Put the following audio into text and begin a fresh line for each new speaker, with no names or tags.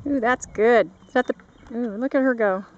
Ooh, that's good. Is that the... Ooh, look at her go.